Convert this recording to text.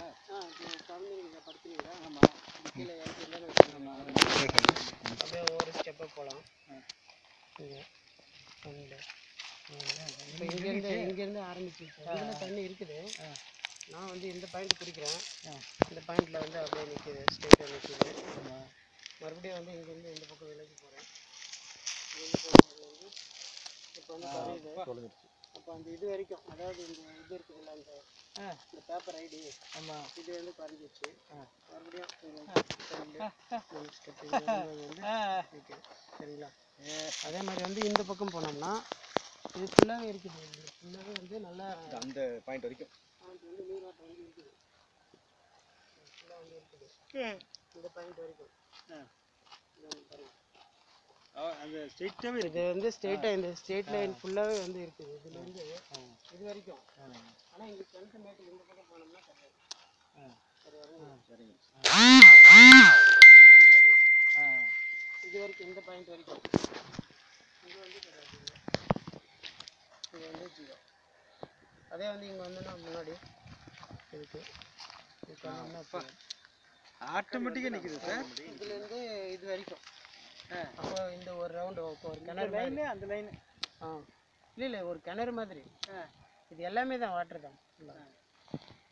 குழந்தைங்க படுத்துனீங்களா? ஆமாம். கீழே அப்படியே ஒவ்வொரு ஸ்டெப்பாக போகலாம். இப்போ இங்கேருந்து ஆரம்பிச்சு இதில் தண்ணி இருக்குது. நான் வந்து இந்த பாயிண்ட் பிடிக்கிறேன். இந்த பாயிண்டில் வந்து அப்படியே நிற்கிது, ஸ்ட்ரெயிட்டாக நிற்கிது. மறுபடியும் வந்து இங்கேருந்து இந்த பக்கம் விலகி போகிறேன். இங்கேருந்து போகும்போது வந்து இப்போ வந்து குறையுது. அப்போ அந்த இது வரைக்கும், அதாவது இந்த இது இருக்குதுல்ல, இந்த பேப்பர் ஐடி, ஆமாம், இது வந்து குறைஞ்சிச்சு. மறுபடியும் ஸ்டெப் வந்து சரிங்களா? அதே மாதிரி வந்து இந்த பக்கம் போனோம்னா இது ஃபுல்லாகவே இருக்குது. இது ஃபுல்லாகவே வந்து நல்லா அந்த பாயிண்ட் வரைக்கும் வந்து நீராட்டம் வந்து இருக்குது. ஃபுல்லாக வந்து இருக்குது இந்த பாயிண்ட் வரைக்கும். அந்த ஸ்ட்ரெயிட்டாகவே இது வந்து ஸ்ட்ரெயிட்டாக இந்த ஸ்ட்ரெயிட் லைன் ஃபுல்லாகவே வந்து இருக்குது. இதுலேருந்து இது வரைக்கும். ஆனால் இங்கே கிணத்து மேட்டில் இந்த பக்கம் போனோம்னா கிடையாது. இது வரைக்கும் இந்த பாயிண்ட் வரைக்கும் இது வந்து கிடையாது. இது வந்து ஜீரோ. அதே வந்து இங்கே வந்தோன்னா முன்னாடி இருக்கு. ஆட்டோமேட்டிக்காக நிற்குது சார். இதுலேருந்து இது வரைக்கும். அப்போ இந்த ஒரு ரவுண்டு ஒரு கிணறு லைனு, அந்த லைனு இல்லை ஒரு கிணறு மாதிரி. இது எல்லாமே தான் வாட்டர் தான்.